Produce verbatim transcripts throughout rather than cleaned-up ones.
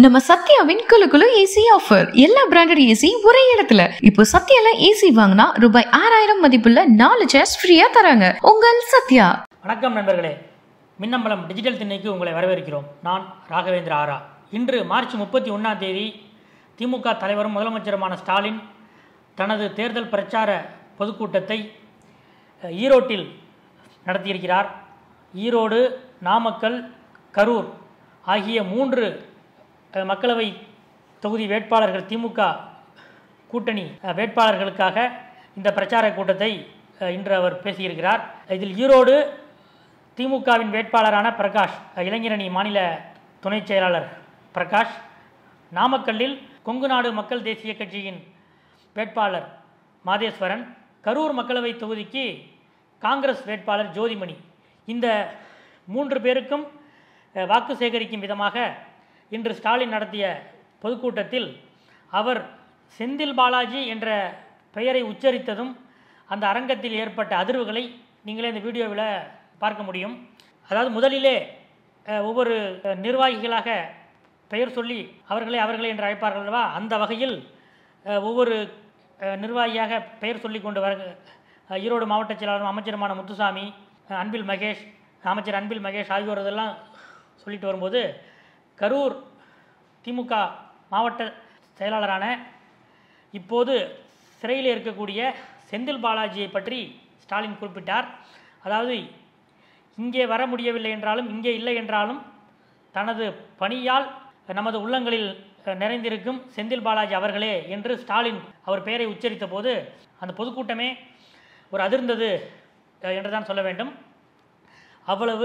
நம்ம சத்யாவின் குலு குலு ஏசி ஆஃபர். எல்லா பிராண்டட் ஏசி ஒரே இடத்துல. இப்போ சத்யால ஏசி வாங்கினா ரூபாய் ஆறாயிரம் மதிப்புள்ள நாலு சேர்ஸ் ஃப்ரீயா தராங்க. உங்கள் சத்யா. வணக்கம் நண்பர்களே, மின்னம்பலம் டிஜிட்டல் திண்ணைக்கு உங்களை வரவேற்கிறோம். நான் ராகவேந்திர ஆரா. இன்று மார்ச் முப்பத்தி ஒன்றாம் தேதி திமுக தலைவரும் முதலமைச்சருமான ஸ்டாலின் தனது தேர்தல் பிரச்சார பொதுக்கூட்டத்தை ஈரோட்டில் நடத்தியிருக்கிறார். ஈரோடு, நாமக்கல், கரூர் ஆகிய மூன்று மக்களவை தொகுதி வேட்பாளர்கள், திமுக கூட்டணி வேட்பாளர்களுக்காக இந்த பிரச்சார கூட்டத்தை இன்று அவர் பேசியிருக்கிறார். இதில் ஈரோடு திமுகவின் வேட்பாளரான பிரகாஷ், இளைஞரணி மாநில துணை செயலாளர் பிரகாஷ், நாமக்கல்லில் கொங்கு நாடு மக்கள் தேசிய கட்சியின் வேட்பாளர் மாதேஸ்வரன், கரூர் மக்களவை தொகுதிக்கு காங்கிரஸ் வேட்பாளர் ஜோதிமணி. இந்த மூன்று பேருக்கும் வாக்கு சேகரிக்கும் விதமாக இன்று ஸ்டாலின் நடத்திய பொதுக்கூட்டத்தில் அவர் செந்தில் பாலாஜி என்ற பெயரை உச்சரித்ததும் அந்த அரங்கத்தில் ஏற்பட்ட அதிர்வுகளை நீங்களே இந்த வீடியோவில் பார்க்க முடியும். அதாவது முதலிலே ஒவ்வொரு நிர்வாகிகளாக பெயர் சொல்லி அவர்களை அவர்களை என்று அழைப்பார்கள் அல்லவா, அந்த வகையில் ஒவ்வொரு நிர்வாகியாக பெயர் சொல்லி கொண்டு வர ஈரோடு மாவட்ட செயலாளரும் அமைச்சருமான முத்துசாமி, அன்பில் மகேஷ், அமைச்சர் அன்பில் மகேஷ் ஆகியோர் இதெல்லாம் சொல்லிட்டு வரும்போது, கரூர் திமுக மாவட்ட செயலாளரான இப்போது சிறையில் இருக்கக்கூடிய செந்தில் பாலாஜியை பற்றி ஸ்டாலின் குறிப்பிட்டார். அதாவது இங்கே வர முடியவில்லை என்றாலும், இங்கே இல்லை என்றாலும், தனது பணியால் நமது உள்ளங்களில் நிறைந்திருக்கும் செந்தில் பாலாஜி அவர்களே என்று ஸ்டாலின் அவர் பெயரை உச்சரித்த போது அந்த பொதுக்கூட்டமே ஒரு அதிர்ந்தது என்றுதான் சொல்ல வேண்டும். அவ்வளவு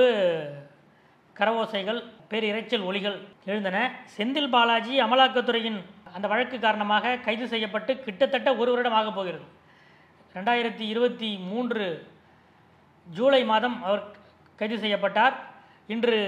கரவோசைகள், பேரிரைச்சல் ஒலிகள் எழுந்தன. செந்தில் பாலாஜி அமலாக்கத்துறையின் அந்த வழக்கு காரணமாக கைது செய்யப்பட்டு கிட்டத்தட்ட ஒரு வருடம் ஆக போகிறது. ரெண்டாயிரத்தி இருபத்தி மூன்று ஜூலை மாதம் அவர் கைது செய்யப்பட்டார். இன்று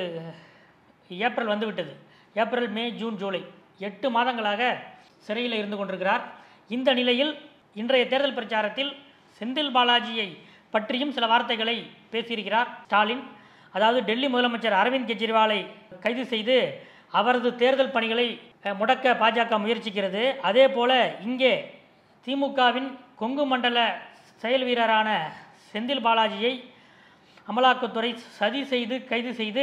ஏப்ரல் வந்துவிட்டது. ஏப்ரல், மே, ஜூன், ஜூலை எட்டு மாதங்களாக சிறையில் இருந்து கொண்டிருக்கிறார். இந்த நிலையில் இன்றைய தேர்தல் பிரச்சாரத்தில் செந்தில் பாலாஜியை பற்றியும் சில வார்த்தைகளை பேசியிருக்கிறார் ஸ்டாலின். அதாவது டெல்லி முதலமைச்சர் அரவிந்த் கெஜ்ரிவாலை கைது செய்து அவரது தேர்தல் பணிகளை முடக்க பாஜக முயற்சிக்கிறது. அதே போல இங்கே திமுகவின் கொங்கு மண்டல செயல் வீரரான செந்தில் பாலாஜியை அமலாக்கத்துறை சதி செய்து கைது செய்து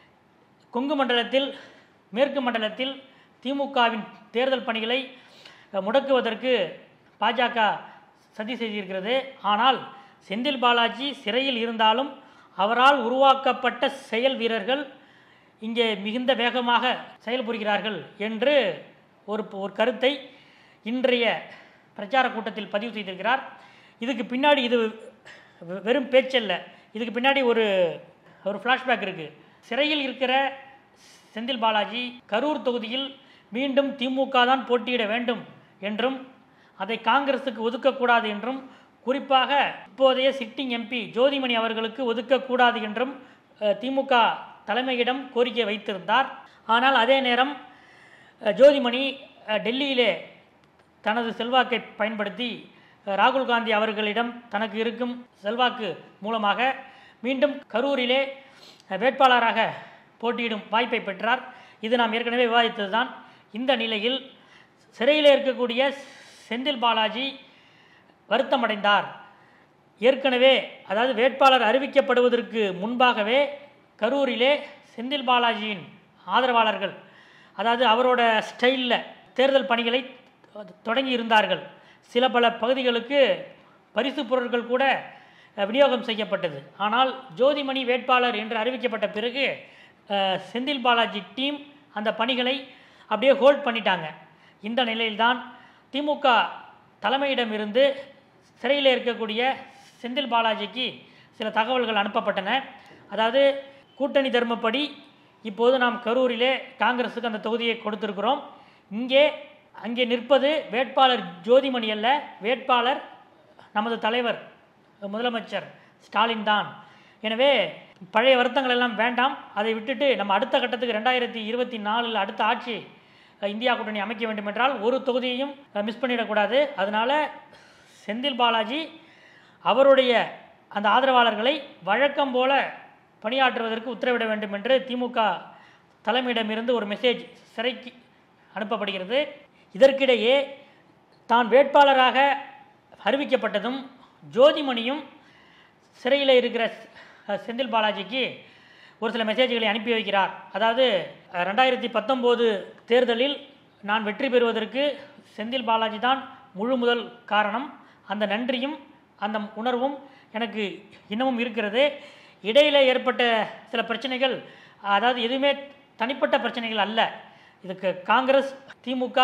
கொங்கு மண்டலத்தில், மேற்கு மண்டலத்தில் திமுகவின் தேர்தல் பணிகளை முடக்குவதற்கு பாஜக சதி செய்திருக்கிறது. ஆனால் செந்தில் பாலாஜி சிறையில் இருந்தாலும் அவரால் உருவாக்கப்பட்ட செயல் வீரர்கள் இங்கே மிகுந்த வேகமாக செயல்புரிகிறார்கள் என்று ஒரு ஒரு கருத்தை இன்றைய பிரச்சார கூட்டத்தில் பதிவு செய்திருக்கிறார். இதுக்கு பின்னாடி இது வெறும் பேச்சல்ல, இதுக்கு பின்னாடி ஒரு ஒரு ஃப்ளாஷ்பேக் இருக்குது. சிறையில் இருக்கிற செந்தில் பாலாஜி கரூர் தொகுதியில் மீண்டும் திமுக தான் போட்டியிட வேண்டும் என்றும், அதை காங்கிரஸுக்கு ஒதுக்கக்கூடாது என்றும், குறிப்பாக இப்போதைய சிட்டிங் எம்பி ஜோதிமணி அவர்களுக்கு ஒதுக்கக்கூடாது என்றும் திமுக தலைமையிடம் கோரிக்கை வைத்திருந்தார். ஆனால் அதே நேரம் ஜோதிமணி டெல்லியிலே தனது செல்வாக்கை பயன்படுத்தி ராகுல் காந்தி அவர்களிடம் தனக்கு இருக்கும் செல்வாக்கு மூலமாக மீண்டும் கரூரிலே வேட்பாளராக போட்டியிடும் வாய்ப்பை பெற்றார். இது நாம் ஏற்கனவே விவாதித்தது தான். இந்த நிலையில் சிறையில் இருக்கக்கூடிய செந்தில் பாலாஜி வருத்தமடைந்தார். ஏற்கனவே, அதாவது வேட்பாளர் அறிவிக்கப்படுவதற்கு முன்பாகவே கரூரிலே செந்தில் பாலாஜியின் ஆதரவாளர்கள், அதாவது அவரோட ஸ்டைலில் தேர்தல் பணிகளை தொடங்கி இருந்தார்கள். சில பல பகுதிகளுக்கு பரிசு பொருட்கள் கூட விநியோகம் செய்யப்பட்டது. ஆனால் ஜோதிமணி வேட்பாளர் என்று அறிவிக்கப்பட்ட பிறகு செந்தில் பாலாஜி டீம் அந்த பணிகளை அப்படியே ஹோல்ட் பண்ணிட்டாங்க. இந்த நிலையில்தான் திமுக தலைமையிடமிருந்து சிறையில் இருக்கக்கூடிய செந்தில் பாலாஜிக்கு சில தகவல்கள் அனுப்பப்பட்டன. அதாவது கூட்டணி தர்மப்படி இப்போது நாம் கரூரிலே காங்கிரஸுக்கு அந்த தொகுதியை கொடுத்திருக்கிறோம். இங்கே அங்கே நிற்பது வேட்பாளர் ஜோதிமணி அல்ல, வேட்பாளர் நமது தலைவர் முதலமைச்சர் ஸ்டாலின் தான். எனவே பழைய வருத்தங்கள் எல்லாம் வேண்டாம், அதை விட்டுட்டு நம்ம அடுத்த கட்டத்துக்கு ரெண்டாயிரத்தி இருபத்தி நாலில் அடுத்த ஆட்சி இந்தியா கூட்டணி அமைக்க வேண்டும் என்றால் ஒரு தொகுதியையும் மிஸ் பண்ணிடக்கூடாது. அதனால் செந்தில் பாலாஜி அவருடைய அந்த ஆதரவாளர்களை வழக்கம் போல பணியாற்றுவதற்கு உத்தரவிட வேண்டும் என்று திமுக தலைமையிடமிருந்து ஒரு மெசேஜ் சிறைக்கு அனுப்பப்படுகிறது. இதற்கிடையே தான் வேட்பாளராக அறிவிக்கப்பட்டதும் ஜோதிமணியும் சிறையில் இருக்கிற செந்தில் பாலாஜிக்கு ஒரு சில மெசேஜ்களை அனுப்பி வைக்கிறார். அதாவது ரெண்டாயிரத்தி பத்தொம்போது தேர்தலில் நான் வெற்றி பெறுவதற்கு செந்தில் பாலாஜி தான் முழு முதல் காரணம். அந்த நன்றியும் அந்த உணர்வும் எனக்கு இன்னமும் இருக்கிறது. இடையில் ஏற்பட்ட சில பிரச்சனைகள், அதாவது எதுவுமே தனிப்பட்ட பிரச்சனைகள் அல்ல. இதுக்கு காங்கிரஸ், திமுக,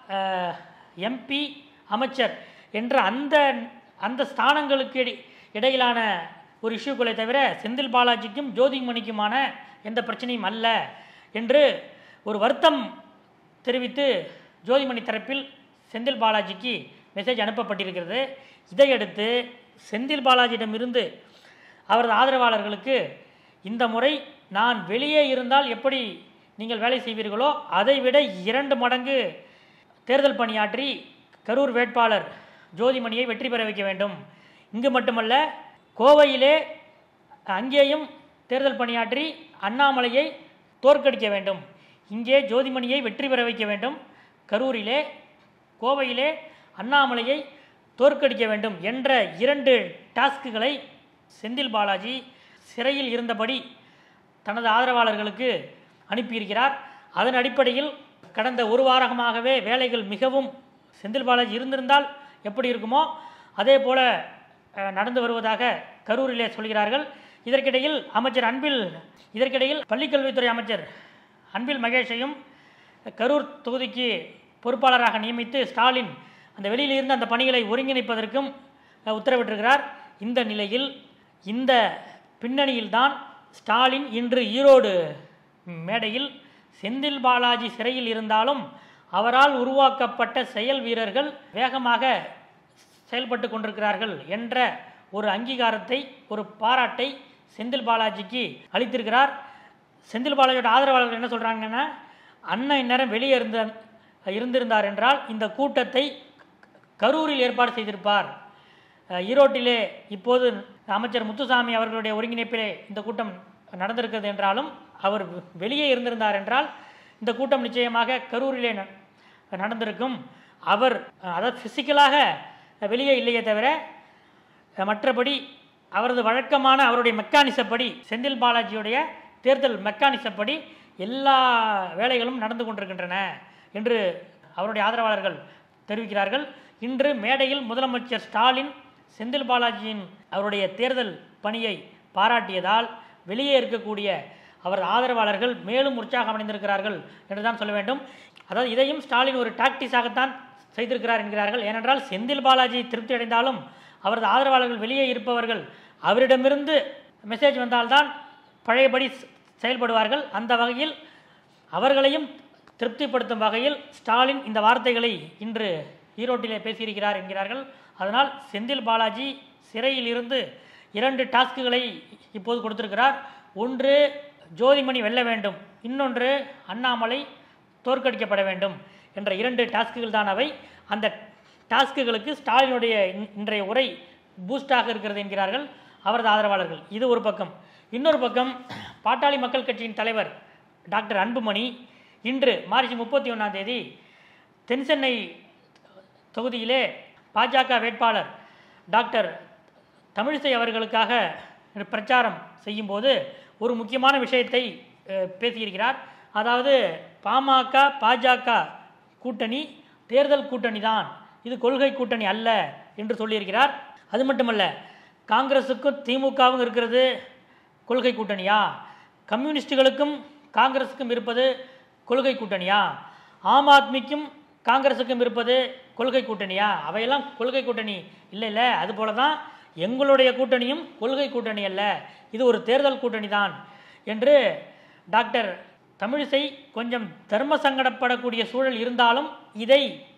எம்பி, அமைச்சர் என்ற அந்த அந்த ஸ்தானங்களுக்கு இடையிலான ஒரு இஷ்யூக்களை தவிர செந்தில் பாலாஜிக்கும் ஜோதிமணிக்குமான எந்த பிரச்சனையும் அல்ல என்று ஒரு வருத்தம் தெரிவித்து ஜோதிமணி தரப்பில் செந்தில் பாலாஜிக்கு மெசேஜ் அனுப்பப்பட்டிருக்கிறது. இதையடுத்து செந்தில் பாலாஜியிடமிருந்து அவரது ஆதரவாளர்களுக்கு இந்த முறை நான் வெளியே இருந்தால் எப்படி நீங்கள் வேலை செய்வீர்களோ அதைவிட இரண்டு மடங்கு தேர்தல் பணியாற்றி கரூர் வேட்பாளர் ஜோதிமணியை வெற்றி பெற வைக்க வேண்டும். இங்கு மட்டுமல்ல, கோவையிலே அங்கேயும் தேர்தல் பணியாற்றி அண்ணாமலையை தோற்கடிக்க வேண்டும். இங்கே ஜோதிமணியை வெற்றி பெற வைக்க வேண்டும். கரூரிலே, கோவையிலே அண்ணாமலையை தோற்கடிக்க வேண்டும் என்ற இரண்டு டாஸ்க்குகளை செந்தில் பாலாஜி சிறையில் இருந்தபடி தனது ஆதரவாளர்களுக்கு அனுப்பியிருக்கிறார். அதன் அடிப்படையில் கடந்த ஒரு வாரமாகவே வேலைகள் மிகவும் செந்தில் பாலாஜி இருந்திருந்தால் எப்படி இருக்குமோ அதே போல நடந்து வருவதாக கரூரிலே சொல்கிறார்கள். இதற்கிடையில் அமைச்சர் அன்பில் இதற்கிடையில் பள்ளிக்கல்வித்துறை அமைச்சர் அன்பில் மகேஷையும் கரூர் தொகுதிக்கு பொறுப்பாளராக நியமித்து ஸ்டாலின் அந்த வெளியில் இருந்து அந்த பணிகளை ஒருங்கிணைப்பதற்கும் உத்தரவிட்டிருக்கிறார். இந்த நிலையில் இந்த பின்னணியில்தான் ஸ்டாலின் இன்று ஈரோடு மேடையில் செந்தில் பாலாஜி சிறையில் இருந்தாலும் அவரால் உருவாக்கப்பட்ட செயல் வீரர்கள் வேகமாக செயல்பட்டு கொண்டிருக்கிறார்கள் என்ற ஒரு அங்கீகாரத்தை, ஒரு பாராட்டை செந்தில் பாலாஜிக்கு அளித்திருக்கிறார். செந்தில் பாலாஜியோட ஆதரவாளர்கள் என்ன சொல்கிறாங்கன்னா, அண்ணன் இந்நேரம் வெளியே இருந்த இருந்திருந்தார் என்றால் இந்த கூட்டத்தை கரூரில் ஏற்பாடு செய்திருப்பார். ஈரோட்டிலே இப்போது அமைச்சர் முத்துசாமி அவர்களுடைய ஒருங்கிணைப்பிலே இந்த கூட்டம் நடந்திருக்கிறது என்றாலும் அவர் வெளியே இருந்திருந்தார் என்றால் இந்த கூட்டம் நிச்சயமாக கரூரிலே நடந்திருக்கும். அவர் அதாவது ஃபிசிக்கலாக வெளியே இல்லையே தவிர மற்றபடி அவரது வழக்கமான அவருடைய மெக்கானிசப்படி, செந்தில் பாலாஜியுடைய தேர்தல் மெக்கானிசப்படி எல்லா வேலைகளும் நடந்து கொண்டிருக்கின்றன என்று அவருடைய ஆதரவாளர்கள் தெரிவிக்கிறார்கள். இன்று மேடையில் முதலமைச்சர் ஸ்டாலின் செந்தில் பாலாஜியின் அவருடைய தேர்தல் பணியை பாராட்டியதால் வெளியே இருக்கக்கூடிய அவர் ஆதரவாளர்கள் மேலும் உற்சாகம் அடைந்திருக்கிறார்கள் என்றுதான் சொல்ல வேண்டும். அதாவது இதையும் ஸ்டாலின் ஒரு டாக்டிஸாகத்தான் செய்திருக்கிறார் என்கிறார்கள். ஏனென்றால் செந்தில் பாலாஜி திருப்தி அடைந்தாலும் அவரது ஆதரவாளர்கள் வெளியே இருப்பவர்கள் அவரிடமிருந்து மெசேஜ் வந்தால்தான் பழையபடி செயல்படுவார்கள். அந்த வகையில் அவர்களையும் திருப்திப்படுத்தும் வகையில் ஸ்டாலின் இந்த வார்த்தைகளை இன்று ஈரோட்டிலே பேசியிருக்கிறார் என்கிறார்கள். அதனால் செந்தில் பாலாஜி சிறையில் இருந்து இரண்டு டாஸ்க்குகளை இப்போது கொடுத்திருக்கிறார். ஒன்று ஜோதிமணி வெல்ல வேண்டும், இன்னொன்று அண்ணாமலை தோற்கடிக்கப்பட வேண்டும் என்ற இரண்டு டாஸ்க்குகள் தான் அவை. அந்த டாஸ்க்குகளுக்கு ஸ்டாலினுடைய இன்றைய உரை பூஸ்டாக இருக்கிறது என்கிறார்கள் அவரது ஆதரவாளர்கள். இது ஒரு பக்கம். இன்னொரு பக்கம் பாட்டாளி மக்கள் கட்சியின் தலைவர் டாக்டர் அன்புமணி இன்று மார்ச் முப்பத்தி ஒன்றாம் தேதி தென்சென்னை தொகுதியிலே பாஜக வேட்பாளர் டாக்டர் தமிழிசை அவர்களுக்காக பிரச்சாரம் செய்யும்போது ஒரு முக்கியமான விஷயத்தை பேசியிருக்கிறார். அதாவது பாமக பாஜக கூட்டணி தேர்தல் கூட்டணி தான், இது கொள்கை கூட்டணி அல்ல என்று சொல்லியிருக்கிறார். அது மட்டுமல்ல, காங்கிரஸுக்கும் திமுகவும் இருக்கிறது கொள்கை கூட்டணியா, கம்யூனிஸ்டுகளுக்கும் காங்கிரஸுக்கும் இருப்பது கொள்கை கூட்டணியா, ஆம் ஆத்மிக்கும் காங்கிரஸுக்கும் இருப்பது கொள்கை கூட்டணியா, அவையெல்லாம் கொள்கை கூட்டணி இல்லை இல்லை அதுபோல தான் எங்களுடைய கூட்டணியும் கொள்கை கூட்டணி அல்ல, இது ஒரு தேர்தல் கூட்டணி தான் என்று டாக்டர் தமிழிசை கொஞ்சம் தர்ம சங்கடப்படக்கூடிய சூழல் இருந்தாலும் இதை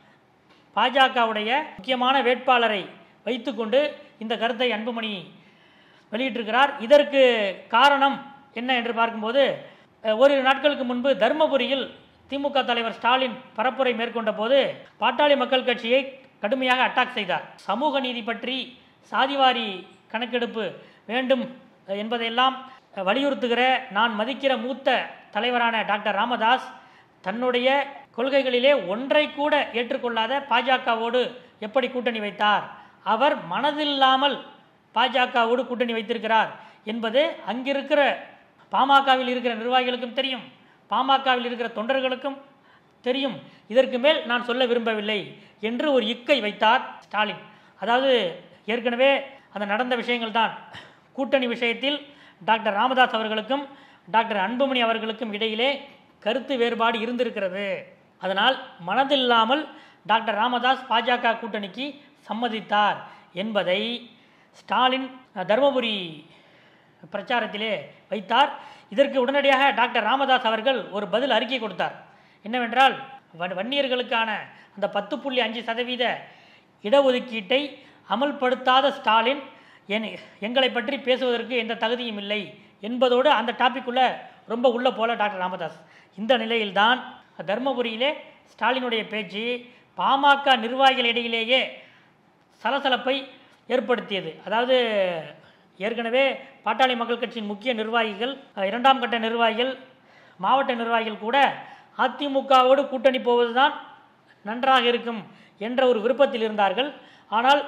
பாஜகவுடைய முக்கியமான வேட்பாளரை வைத்துக்கொண்டு இந்த கருத்தை அன்புமணி வெளியிட்டிருக்கிறார். இதற்கு காரணம் என்ன என்று பார்க்கும்போது, ஒரு நாட்களுக்கு முன்பு தர்மபுரியில் திமுக தலைவர் ஸ்டாலின் பரப்புரை மேற்கொண்ட போது பாட்டாளி மக்கள் கட்சியை கடுமையாக அட்டாக் செய்தார். சமூக நீதி பற்றி, சாதிவாரி கணக்கெடுப்பு வேண்டும் என்பதையெல்லாம் வலியுறுத்துகிற நான் மதிக்கிற மூத்த தலைவரான டாக்டர் ராமதாஸ் தன்னுடைய கொள்கைகளிலே ஒன்றை கூட ஏற்றுக்கொள்ளாத பாஜகவோடு எப்படி கூட்டணி வைத்தார்? அவர் மனதில்லாமல் பாஜகவோடு கூட்டணி வைத்திருக்கிறார் என்பது அங்கிருக்கிற பாமகவில் இருக்கிற நிர்வாகிகளுக்கும் தெரியும், பாமகவில் இருக்கிற தொண்டர்களுக்கும் தெரியும். இதற்கு மேல் நான் சொல்ல விரும்பவில்லை என்று ஒரு இக்கை வைத்தார் ஸ்டாலின். அதாவது ஏற்கனவே அந்த நடந்த விஷயங்கள் தான். கூட்டணி விஷயத்தில் டாக்டர் ராமதாஸ் அவர்களுக்கும் டாக்டர் அன்புமணி அவர்களுக்கும் இடையிலே கருத்து வேறுபாடு இருந்திருக்கிறது. அதனால் மனதில்லாமல் டாக்டர் ராமதாஸ் பாஜக கூட்டணிக்கு சம்மதித்தார் என்பதை ஸ்டாலின் தர்மபுரி பிரச்சாரத்திலே வைத்தார். இதற்கு உடனடியாக டாக்டர் ராமதாஸ் அவர்கள் ஒரு பதில் அறிக்கை கொடுத்தார். என்னவென்றால், வன்னியர்களுக்கான அந்த பத்து புள்ளி அஞ்சு சதவீத இடஒதுக்கீட்டை அமல்படுத்தாத ஸ்டாலின் என் எங்களை பற்றி பேசுவதற்கு எந்த தகுதியும் இல்லை என்பதோடு அந்த டாபிக்குள்ள ரொம்ப உள்ள போல டாக்டர் ராமதாஸ். இந்த நிலையில்தான் தர்மபுரியிலே ஸ்டாலினுடைய பேச்சு பாமக நிர்வாகிகளிடையிலேயே சலசலப்பை ஏற்படுத்தியது. அதாவது ஏற்கனவே பாட்டாளி மக்கள் கட்சியின் முக்கிய நிர்வாகிகள், இரண்டாம் கட்ட நிர்வாகிகள், மாவட்ட நிர்வாகிகள் கூட அதிமுகவோடு கூட்டணி போவதுதான் நன்றாக இருக்கும் என்ற ஒரு விருப்பத்தில் இருந்தார்கள். ஆனால்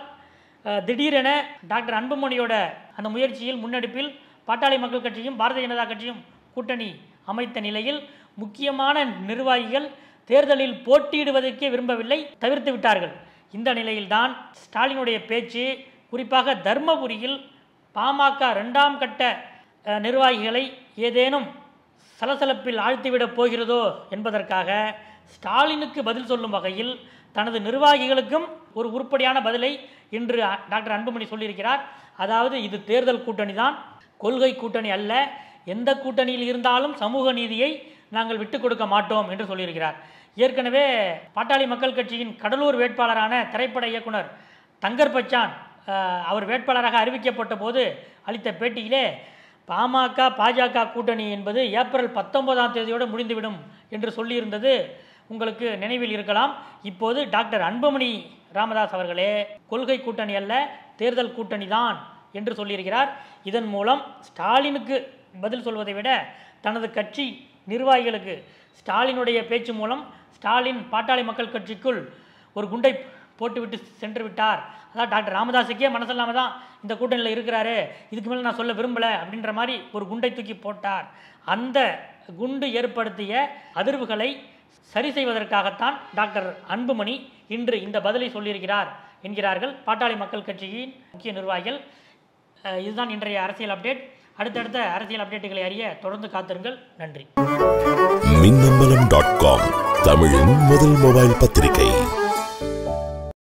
திடீரென டாக்டர் அன்புமணியோட அந்த முயற்சியில், முன்னெடுப்பில் பாட்டாளி மக்கள் கட்சியும் பாரதிய ஜனதா கட்சியும் கூட்டணி அமைத்த நிலையில் முக்கியமான நிர்வாகிகள் தேர்தலில் போட்டியிடுவதற்கே விரும்பவில்லை, தவிர்த்து விட்டார்கள். இந்த நிலையில்தான் ஸ்டாலினுடைய பேச்சு குறிப்பாக தர்மபுரியில் பாமக இரண்டாம் கட்ட நிர்வாகிகளை ஏதேனும் சலசலப்பில் ஆழ்த்திவிடப் போகிறதோ என்பதற்காக ஸ்டாலினுக்கு பதில் சொல்லும் வகையில் தனது நிர்வாகிகளுக்கும் ஒரு உருப்படியான பதிலை இன்று டாக்டர் அன்புமணி சொல்லியிருக்கிறார். அதாவது இது தேர்தல் கூட்டணி தான், கொள்கை கூட்டணி அல்ல. எந்த கூட்டணியில் இருந்தாலும் சமூக நீதியை நாங்கள் விட்டுக் கொடுக்க மாட்டோம் என்று சொல்லியிருக்கிறார். ஏற்கனவே பாட்டாளி மக்கள் கட்சியின் கடலூர் வேட்பாளரான திரைப்பட இயக்குனர் தங்கர் பச்சான் அவர் வேட்பாளராக அறிவிக்கப்பட்ட போது அளித்த பேட்டியிலே பாமக பாஜக கூட்டணி என்பது ஏப்ரல் பத்தொன்பதாம் தேதியோடு முடிந்துவிடும் என்று சொல்லியிருந்தது உங்களுக்கு நினைவில் இருக்கலாம். இப்போது டாக்டர் அன்புமணி ராமதாஸ் அவர்களே கொள்கை கூட்டணி அல்ல, தேர்தல் கூட்டணி தான் என்று சொல்லியிருக்கிறார். இதன் மூலம் ஸ்டாலினுக்கு பதில் சொல்வதை விட தனது கட்சி நிர்வாகிகளுக்கு ஸ்டாலினுடைய பேச்சு மூலம் ஸ்டாலின் பாட்டாளி மக்கள் கட்சிக்குள் ஒரு குண்டை போட்டுவிட்டு சென்று விட்டார். அதான் டாக்டர் ராமதாஸுக்கே மனசில்லாமல் தான் இந்த கூட்டணியில் இருக்கிறாரு, இதுக்கு மேலே நான் சொல்ல விரும்பலை அப்படின்ற மாதிரி ஒரு குண்டை தூக்கி போட்டார். அந்த குண்டு ஏற்படுத்திய அதிர்வுகளை சரி செய்வதற்காகத்தான் டாக்டர் அன்புமணி இன்று இந்த பதிலை சொல்லியிருக்கிறார் என்கிறார்கள் பாட்டாளி மக்கள் கட்சியின் முக்கிய நிர்வாகிகள். இதுதான் இன்றைய அரசியல் அப்டேட். அடுத்தடுத்த அரசியல் அப்டேட்டுகளை அறிய தொடர்ந்து காத்திருங்கள். நன்றி. மின்னம்பலம் டாட் காம் தமிழின் முதல் மொபைல் பத்திரிகை.